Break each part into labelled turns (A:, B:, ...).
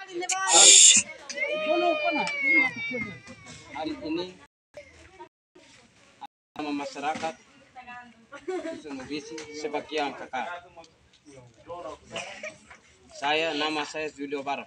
A: Hari ini sama masyarakat Dusun Mubisi sebagian kakak. Nama saya Julio Barat.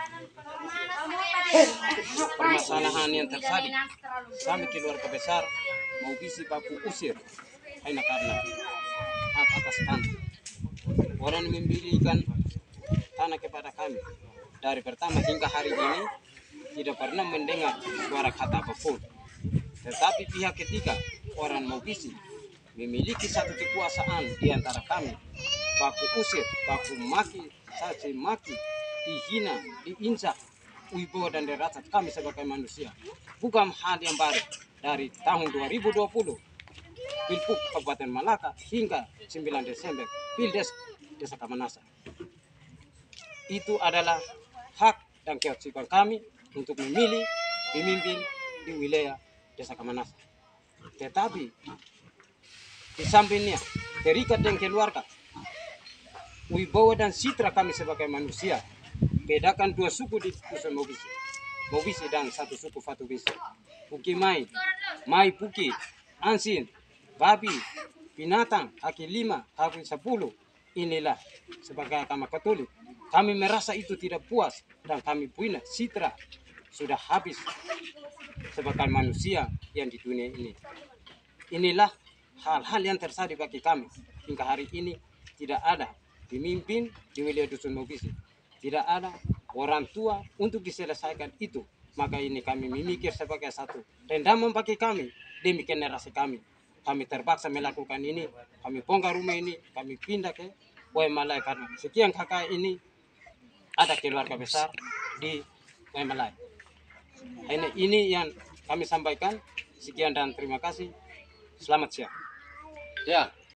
A: Permasalahan yang terjadi kami keluarga besar Mubisi baku usir hanya karena hak atas tanah. Orang memberikan tanah kepada kami. Dari pertama hingga hari ini tidak pernah mendengar suara kata apapun. Tetapi pihak ketiga orang Mubisi memiliki satu kekuasaan di antara kami. Baku usir, baku maki, caci maki, dihina, diinjak, wibawa dan derajat kami sebagai manusia. Bukan hal yang baru dari tahun 2020 Pilpuk Kabupaten Malaka hingga 9 Desember Pildes Desa Kamanasa. Itu adalah hak dan kewajiban kami untuk memilih pemimpin di wilayah Desa Kamanasa. Tetapi di sampingnya terikat dengan keluarga, wibawa dan citra kami sebagai manusia. Bedakan dua suku di Dusun Mubisi, Mubisi dan satu suku Fatubisi. Puki Mai, Mai Puki, Ansin, Babi, binatang, kaki 5, kaki 10. Inilah sebagai agama Katolik. Kami merasa itu tidak puas dan kami punya citra sudah habis sebagai manusia yang di dunia ini. Inilah hal-hal yang terjadi bagi kami. Hingga hari ini tidak ada pemimpin di wilayah Dusun Mubisi. Tidak ada orang tua untuk diselesaikan itu. Maka ini kami memikir sebagai satu rendaman bagi kami demi generasi kami. Kami terpaksa melakukan ini. Kami bongkar rumah ini. Kami pindah ke Malaya karena sekian kakak ini ada keluarga besar di Malaya. Ini yang kami sampaikan. Sekian dan terima kasih. Selamat siang.
B: Ya.